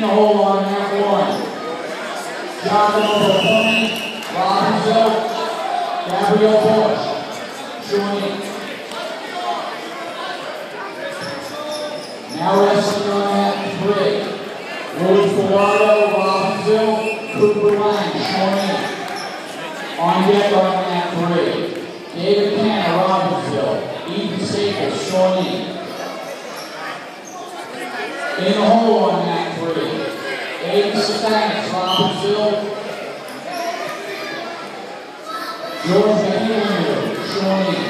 the hole on that one. Giacomo Pony, Robinson, Gabriel Bush, joining. Now wrestling on that 3. Louis Ferraro, Robinson, Cooper Lang, joining. On deck on that 3. David Canna, Robbinsville, Ethan Staples, joining. In the hole on that 3. Aiden Stefanis, Robbinsville. George Henry, joining.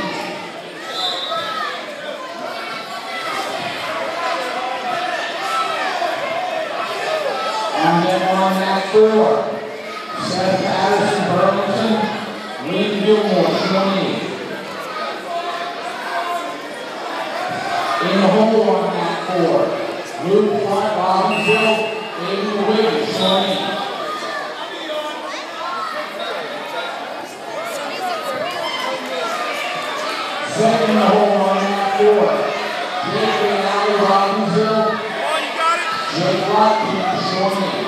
On deck on that 4. Seth Patterson, Burlington, Wayne Gilmore, joining. In the hole on that 4. Luke Front, Robbinsville, Aiden Wiggins, joining. Second in the hole on that 4. Jake Alley, Robbinsville, Jake Watkins, joining.